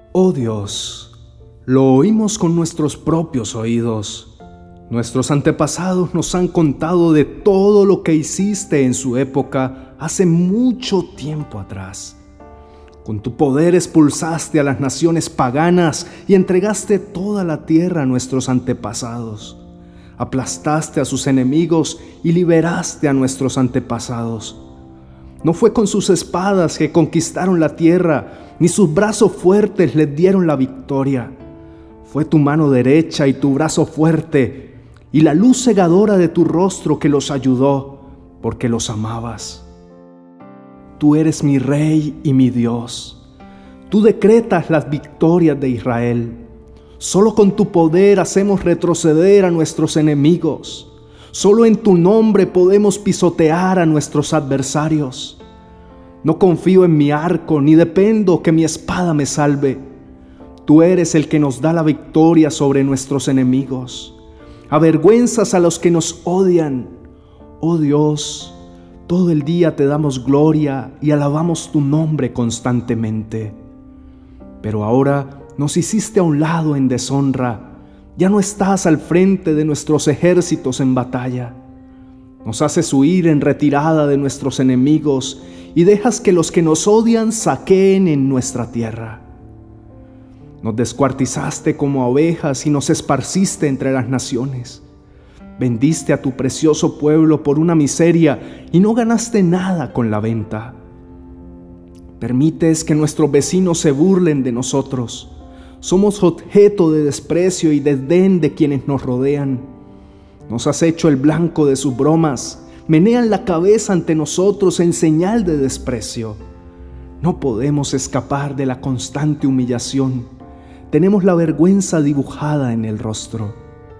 Oh Dios, lo oímos con nuestros propios oídos. Nuestros antepasados nos han contado de todo lo que hiciste en su época hace mucho tiempo atrás. Con tu poder expulsaste a las naciones paganas y entregaste toda la tierra a nuestros antepasados. Aplastaste a sus enemigos y liberaste a nuestros antepasados. No fue con sus espadas que conquistaron la tierra, ni sus brazos fuertes les dieron la victoria. Fue tu mano derecha y tu brazo fuerte, y la luz cegadora de tu rostro que los ayudó, porque los amabas. Tú eres mi Rey y mi Dios. Tú decretas las victorias de Israel. Solo con tu poder hacemos retroceder a nuestros enemigos. Solo en tu nombre podemos pisotear a nuestros adversarios. No confío en mi arco, ni dependo que mi espada me salve. Tú eres el que nos da la victoria sobre nuestros enemigos. Avergüenzas a los que nos odian. Oh Dios, todo el día te damos gloria y alabamos tu nombre constantemente. Pero ahora nos hiciste a un lado en deshonra. Ya no estás al frente de nuestros ejércitos en batalla. Nos haces huir en retirada de nuestros enemigos y dejas que los que nos odian saqueen en nuestra tierra. Nos descuartizaste como ovejas y nos esparciste entre las naciones. Vendiste a tu precioso pueblo por una miseria y no ganaste nada con la venta. Permites que nuestros vecinos se burlen de nosotros. Somos objeto de desprecio y desdén de quienes nos rodean. Nos has hecho el blanco de sus bromas. Menean la cabeza ante nosotros en señal de desprecio. No podemos escapar de la constante humillación. Tenemos la vergüenza dibujada en el rostro.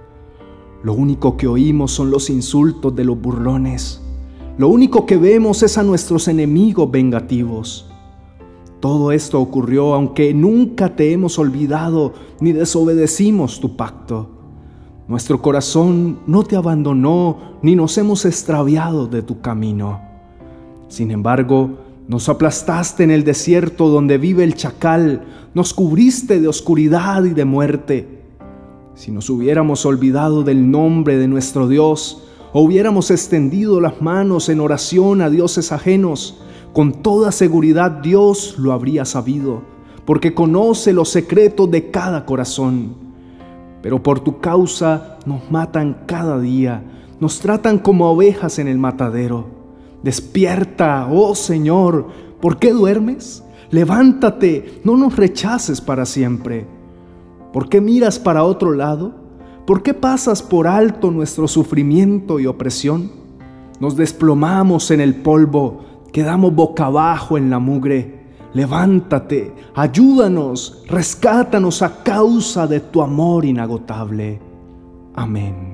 Lo único que oímos son los insultos de los burlones. Lo único que vemos es a nuestros enemigos vengativos. Todo esto ocurrió aunque nunca te hemos olvidado ni desobedecimos tu pacto. Nuestro corazón no te abandonó ni nos hemos extraviado de tu camino. Sin embargo, nos aplastaste en el desierto donde vive el chacal, nos cubriste de oscuridad y de muerte. Si nos hubiéramos olvidado del nombre de nuestro Dios o hubiéramos extendido las manos en oración a dioses ajenos, con toda seguridad Dios lo habría sabido, porque conoce los secretos de cada corazón. Pero por tu causa nos matan cada día, nos tratan como ovejas en el matadero. Despierta, oh Señor, ¿por qué duermes? Levántate, no nos rechaces para siempre. ¿Por qué miras para otro lado? ¿Por qué pasas por alto nuestro sufrimiento y opresión? Nos desplomamos en el polvo, quedamos boca abajo en la mugre. Levántate, ayúdanos, rescátanos a causa de tu amor inagotable. Amén.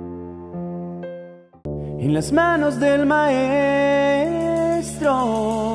En las manos del Maestro